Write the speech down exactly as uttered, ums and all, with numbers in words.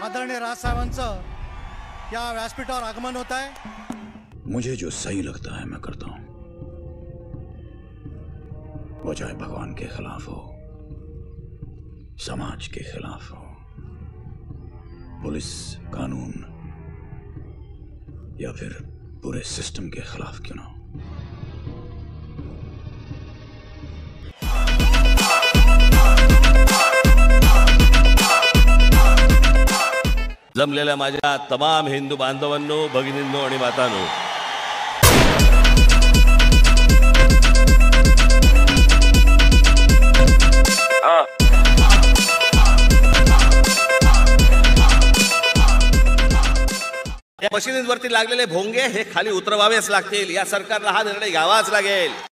आदरणीय राजसाहेबांचं या व्यासपीठावर आगमन होत आहे। मुझे जो सही लगता है मैं करता हूं, वो चाहे भगवान के खिलाफ हो, समाज के खिलाफ हो, पुलिस कानून या फिर पूरे सिस्टम के खिलाफ क्यों ना हो। जमलेल्या माझ्या तमाम हिंदू बांधवांनो, भगिनींनो आणि मातांनो, या मशिदींवरती लागलेले भोंगे हे खाली उतरवावेच लागतील। या सरकारला हा निर्णय घ्यावाच लागेल।